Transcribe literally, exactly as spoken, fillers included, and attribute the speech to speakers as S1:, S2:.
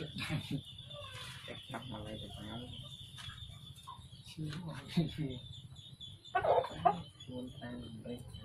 S1: đọc mà lại được máu muốn tan đây